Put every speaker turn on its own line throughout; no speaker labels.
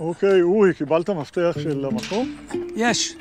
אוקיי, אורי, קיבלת מפתח של המקום?
יש.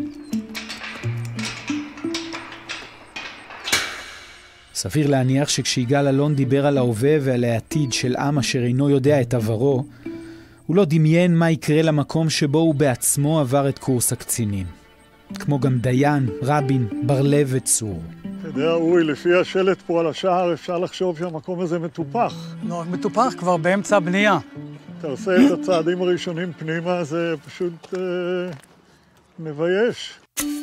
סביר להניח שכשיגאל אלון דיבר על ההווה ועל העתיד של עם אשר אינו יודע את עברו, הוא לא דמיין מה יקרה למקום שבו הוא בעצמו עבר את קורס הקצינים. כמו גם דיין, רבין, בר-לב וצור.
אתה יודע, אורי, לפי השלט פה על השער אפשר לחשוב שהמקום הזה מטופח.
לא, מטופח כבר באמצע הבנייה.
אתה עושה את הצעדים הראשונים פנימה, זה פשוט מבייש.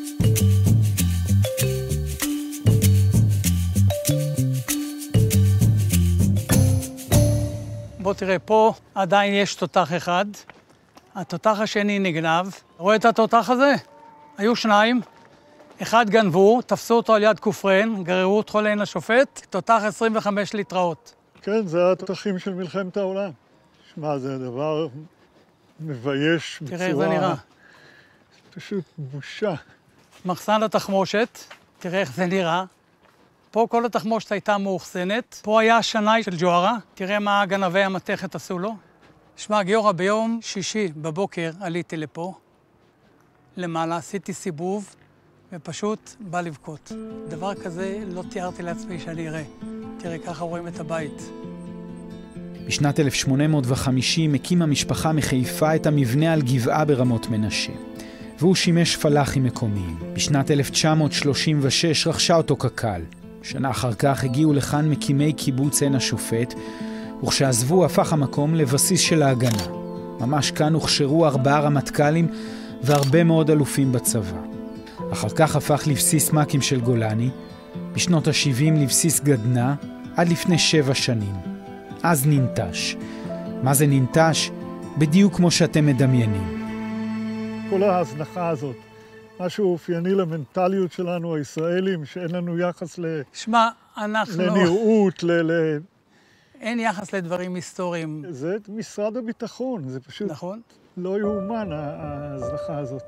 בוא תראה, פה עדיין יש תותח אחד. התותח השני נגנב. רואה את התותח הזה? היו שניים. אחד גנבו, תפסו אותו על יד כופרן, גררו אותו לעין השופט, תותח 25 ליטראות.
כן, זה התותחים של מלחמת העולם. שמע, זה דבר מבייש בצורה...
תראה איך זה נראה.
פשוט בושה.
מחסן התחמושת, תראה איך זה נראה. פה כל התחמושת הייתה מאוחסנת. פה היה שנאי של ג'והרה, תראה מה גנבי המתכת עשו לו. שמע, גיורא, ביום שישי בבוקר עליתי לפה, למעלה, עשיתי סיבוב, ופשוט בא לבכות. דבר כזה לא תיארתי לעצמי שאני אראה. תראה, ככה רואים את הבית.
בשנת 1850 הקימה משפחה מחיפה את המבנה על גבעה ברמות מנשה, והוא שימש פלאחים מקומיים. בשנת 1936 רכשה אותו קק"ל. שנה אחר כך הגיעו לכאן מקימי קיבוץ עין השופט, וכשעזבו הפך המקום לבסיס של ההגנה. ממש כאן הוכשרו 4 רמטכ"לים והרבה מאוד אלופים בצבא. אחר כך הפך לבסיס מקים של גולני, בשנות ה-70 לבסיס גדנה, עד לפני 7 שנים. אז ננטש. מה זה ננטש? בדיוק כמו שאתם מדמיינים.
כל ההזנחה הזאת, משהו אופייני למנטליות שלנו הישראלים, שאין לנו יחס
שמע, אנחנו...
לנראות,
אין יחס לדברים היסטוריים.
זה משרד הביטחון, זה פשוט...
נכון.
לא יאומן, ההזנחה הזאת.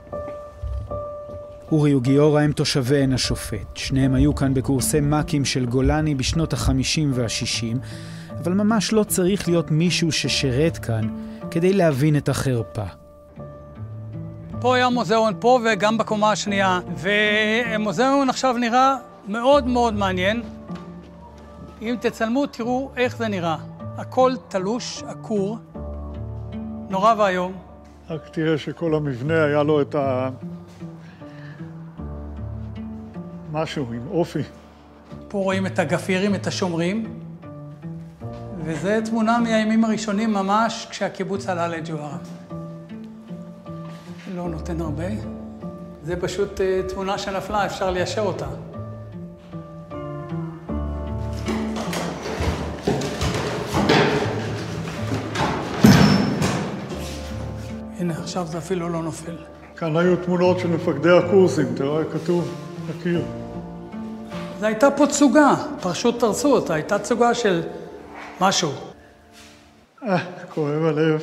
אורי וגיורא הם תושבי עין השופט. שניהם היו כאן בקורסי מקים של גולני בשנות ה-50 וה-60, אבל ממש לא צריך להיות מישהו ששירת כאן כדי להבין את החרפה.
פה היה מוזיאון פה וגם בקומה השנייה, ומוזיאון עכשיו נראה מאוד מאוד מעניין. אם תצלמו, תראו איך זה נראה. הכל תלוש, עקור, נורא והיום.
רק תראה שכל המבנה היה לו את משהו עם אופי.
פה רואים את הגפירים, את השומרים, וזו תמונה מהימים הראשונים ממש כשהקיבוץ עלה לג'והרה. לא נותן הרבה. זה פשוט תמונה שנפלה, אפשר ליישר אותה. הנה, עכשיו זה אפילו לא נופל.
כאן היו תמונות של מפקדי הקורסים, תראה, כתוב, הקיר.
זה הייתה פה תסוגה, פשוט תרסו אותה, הייתה תסוגה של משהו.
כואב הלב.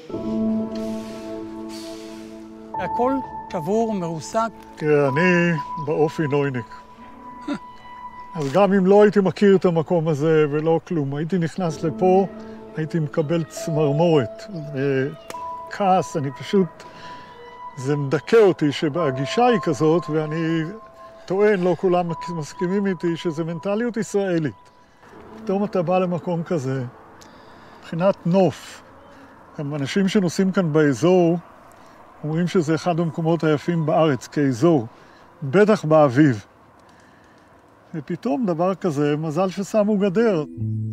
הכל שבור, מרוסק.
תראה, אני באופי נויניק. אז גם אם לא הייתי מכיר את המקום הזה ולא כלום, הייתי נכנס לפה, הייתי מקבל צמרמורת. כעס, אני פשוט... זה מדכא אותי שהגישה היא כזאת, ואני טוען, לא כולם מסכימים איתי, שזה מנטליות ישראלית. פתאום אתה בא למקום כזה, מבחינת נוף. גם אנשים שנוסעים כאן באזור, אומרים שזה אחד המקומות היפים בארץ, כאזור, בטח באביב. ופתאום דבר כזה, מזל ששמו גדר.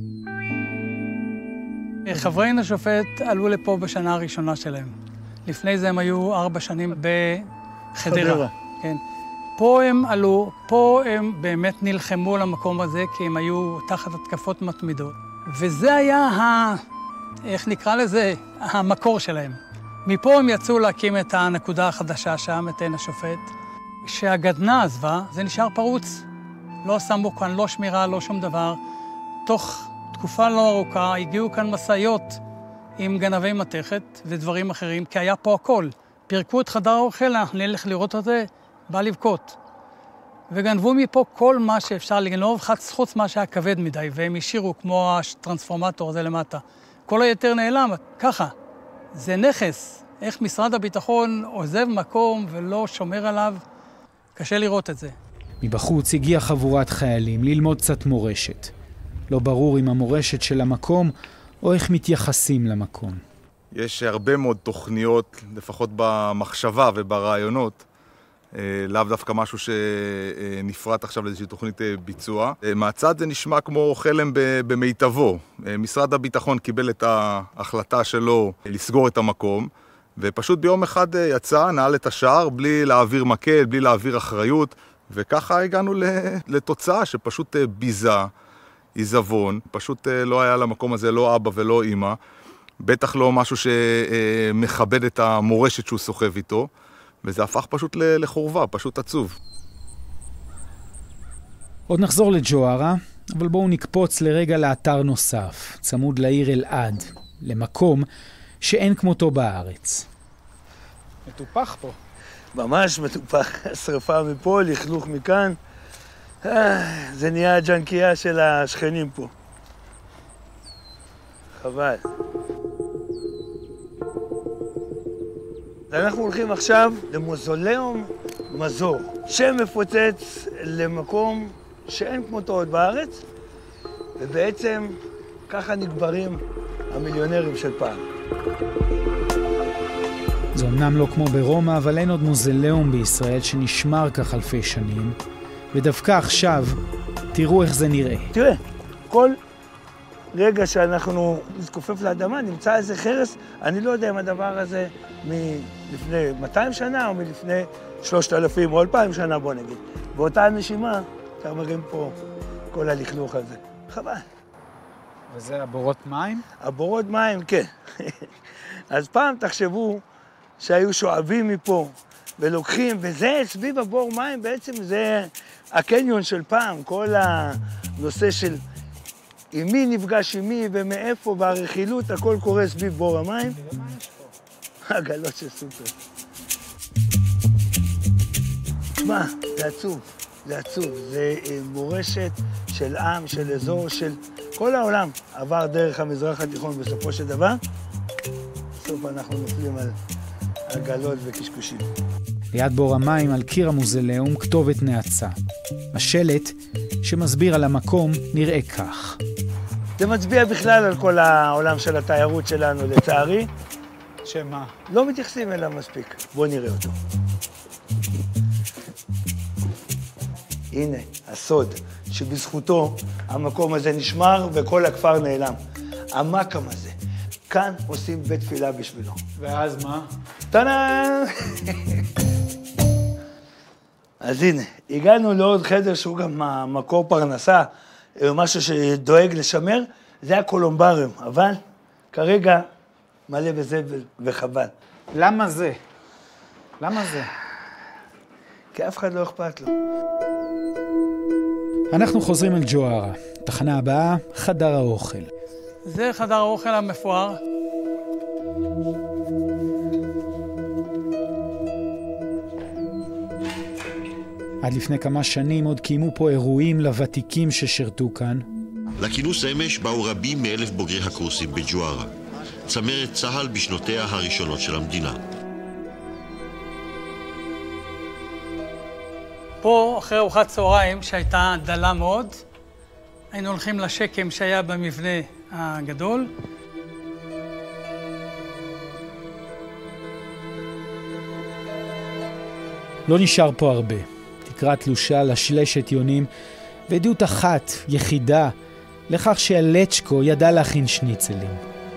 חברי עין השופט עלו לפה בשנה הראשונה שלהם. לפני זה הם היו 4 שנים בחדרה. כן. פה הם עלו, פה הם באמת נלחמו על המקום הזה, כי הם היו תחת התקפות מתמידות. וזה היה, איך נקרא לזה, המקור שלהם. מפה הם יצאו להקים את הנקודה החדשה שם, את עין השופט. כשהגדנה עזבה, זה נשאר פרוץ. לא שמו כאן לא שמירה, לא שום דבר. תוך תקופה לא ארוכה הגיעו כאן מסעיות עם גנבי מתכת ודברים אחרים, כי היה פה הכל. פירקו את חדר האוכל, אנחנו נלך לראות את זה, בא לבכות. וגנבו מפה כל מה שאפשר לגנוב, חוץ מה שהיה כבד מדי, והם השאירו כמו הטרנספורמטור הזה למטה. כל היתר נעלם, ככה. זה נכס, איך משרד הביטחון עוזב מקום ולא שומר עליו, קשה לראות את זה.
מבחוץ הגיעה חבורת חיילים ללמוד קצת מורשת. לא ברור אם המורשת של המקום או איך מתייחסים למקום.
יש הרבה מאוד תוכניות, לפחות במחשבה וברעיונות, לאו דווקא משהו שנפרט עכשיו לאיזושהי תוכנית ביצוע. מהצד זה נשמע כמו חלם במיטבו. משרד הביטחון קיבל את ההחלטה שלו לסגור את המקום, ופשוט ביום אחד יצא, נעל את השער בלי להעביר מקל, בלי להעביר אחריות, וככה הגענו לתוצאה שפשוט ביזה, עיזבון, פשוט לא היה למקום הזה לא אבא ולא אמא, בטח לא משהו שמכבד את המורשת שהוא סוחב איתו, וזה הפך פשוט לחורבה, פשוט עצוב.
עוד נחזור לג'והרה, אבל בואו נקפוץ לרגע לאתר נוסף, צמוד לעיר אלעד, למקום שאין כמותו בארץ. מטופח פה.
ממש מטופח, שרפה מפה, לכלוך מכאן. זה נהיה הג'נקייה של השכנים פה. חבל. אנחנו הולכים עכשיו למוזיאום מזור, שמפוצץ למקום שאין כמותו עוד בארץ, ובעצם ככה נגברים המיליונרים של פעם.
זה אמנם לא כמו ברומא, אבל אין עוד מוזיאום בישראל שנשמר כך אלפי שנים, ודווקא עכשיו תראו איך זה נראה.
תראה, כל רגע שאנחנו נזקופף לאדמה נמצא איזה חרס, אני לא יודע אם הדבר הזה מלפני 200 שנה או מלפני 3,000 או 2,000 שנה, בוא נגיד. באותה נשימה, אתה מראים פה כל הלכלוך הזה. חבל.
וזה הבורות מים?
הבורות מים, כן. אז פעם תחשבו שהיו שואבים מפה ולוקחים, וזה סביב הבור מים בעצם זה הקניון של פעם, כל הנושא של עם מי נפגש עם מי ומאיפה והרכילות, הכל קורה סביב בור המים.
ומה יש פה?
הגלות של סופר. תשמע, זה עצוב, זה עצוב. זה מורשת של עם, של אזור, של כל העולם עבר דרך המזרח התיכון בסופו של דבר. בסוף אנחנו נופלים על עגלות וקשקושים.
ליד בור המים על קיר המוזיאום כתובת נאצה. השלט שמסביר על המקום נראה כך.
זה מצביע בכלל על כל העולם של התיירות שלנו, לצערי.
שמה?
לא מתייחסים אליו מספיק. בואו נראה אותו. הנה, הסוד, שבזכותו המקום הזה נשמר וכל הכפר נעלם. המקם הזה. כאן עושים בית תפילה בשבילו.
ואז מה?
טאנאן! אז הנה, הגענו לעוד חדר שהוא גם מקור פרנסה, משהו שדואג לשמר, זה הקולומבריום, אבל כרגע מלא בזבל וחבל.
למה זה? למה זה?
כי אף אחד לא אכפת לו.
אנחנו חוזרים אל ג'והרה. תחנה הבאה, חדר האוכל.
זה חדר האוכל המפואר.
עד לפני כמה שנים עוד קיימו פה אירועים לוותיקים ששרתו כאן.
לכינוס אמש באו רבים מאלף בוגרי הקורסים בג'והרה, צמרת צהל בשנותיה הראשונות של המדינה.
פה, אחרי ארוחת צהריים שהייתה דלה מאוד, היינו הולכים לשקם שהיה במבנה הגדול.
לא נשאר פה הרבה. תקרה תלושה לשלשת יונים, ועדות אחת, יחידה, לכך שהלצ'קו ידע להכין שניצלים.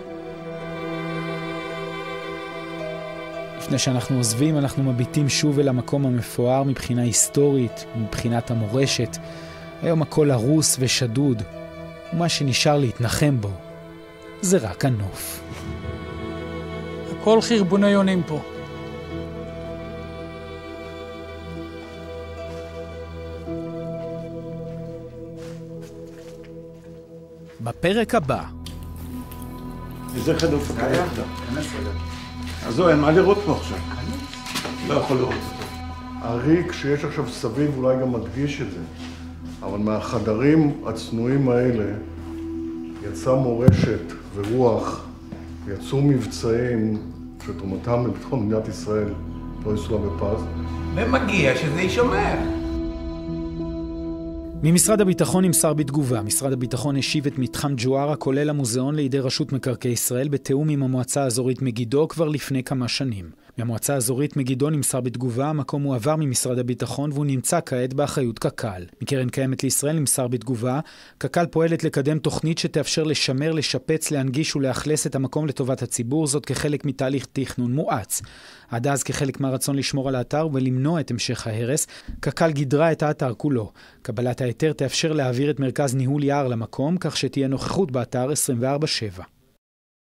לפני שאנחנו עוזבים, אנחנו מביטים שוב אל המקום המפואר מבחינה היסטורית, מבחינת המורשת. היום הכל הרוס ושדוד, ומה שנשאר להתנחם בו, זה רק הנוף.
הכל חרבוני יונים פה.
בפרק הבא.
זה חדר מפקד היחידה. אז לא, אין מה לראות פה עכשיו. לא יכול לראות אותו.
הריק שיש עכשיו סביב אולי גם מדגיש את זה, אבל מהחדרים הצנועים האלה יצא מורשת ורוח, יצאו מבצעים
שתרומתם לביטחון מדינת ישראל לא יסולא בפז.
ומגיע שזה יישמר.
ממשרד הביטחון נמסר בתגובה. משרד הביטחון השיב את מתחם ג'וארה כולל המוזיאון לידי רשות מקרקעי ישראל בתיאום עם המועצה האזורית מגידו כבר לפני כמה שנים. מהמועצה האזורית מגידו נמסר בתגובה, המקום הועבר ממשרד הביטחון והוא נמצא כעת באחריות קק"ל. מקרן קיימת לישראל נמסר בתגובה, קק"ל פועלת לקדם תוכנית שתאפשר לשמר, לשפץ, להנגיש ולאכלס את המקום לטובת הציבור, זאת כחלק מתהליך תכנון מואץ. עד אז כחלק מהרצון לשמור על האתר ולמנוע את המשך ההרס, קק"ל גידרה את האתר כולו. קבלת ההיתר תאפשר להעביר את מרכז ניהול יער למקום, כך שתהיה נוכחות באתר 24/7.